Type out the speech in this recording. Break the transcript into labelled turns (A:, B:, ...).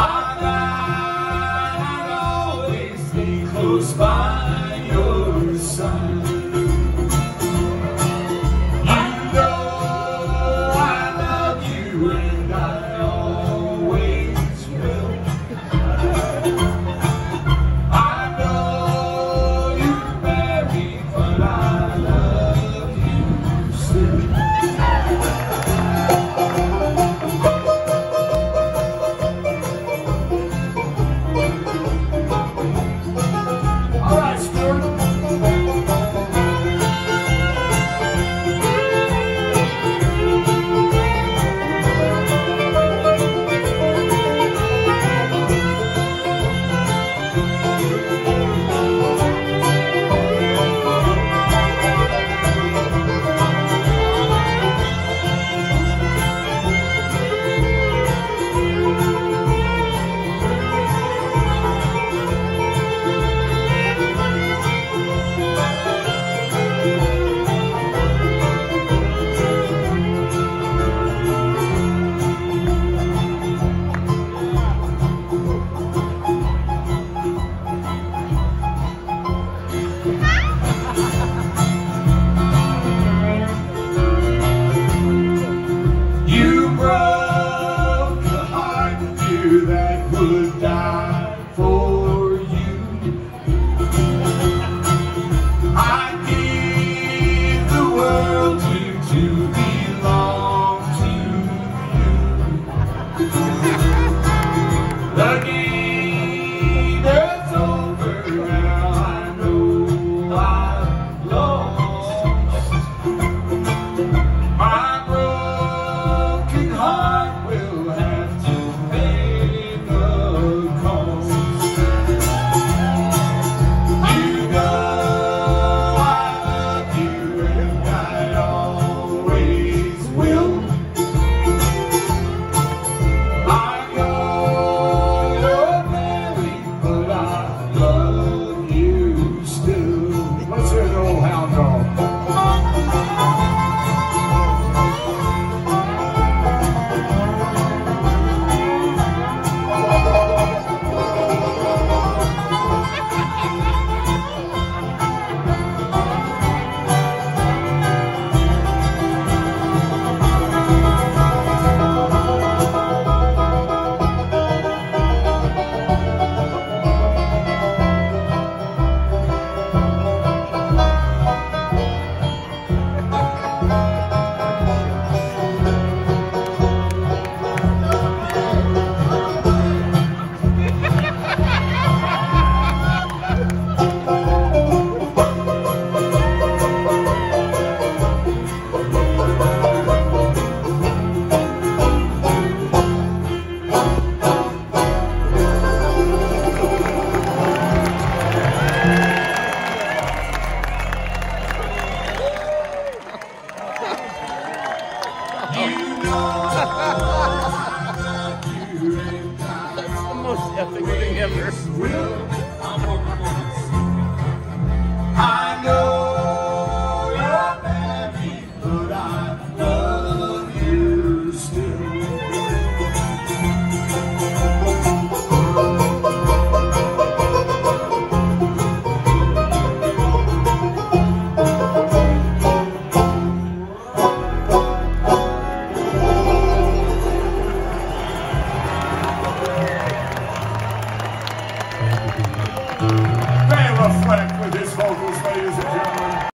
A: I'll always stay close by your side. You know I love you and I always will. I know you're married, but I love you still. All right, Stuart. You broke a heart that would die for you. I give the world to belong to you. The game is over now. I know I've lost. My broken heart will have to pay the cost. You know I love you and I always will. I know you're married, but I love you still. Let's hear the old hound dog.
B: That's the most epic thing ever.
A: I'm working for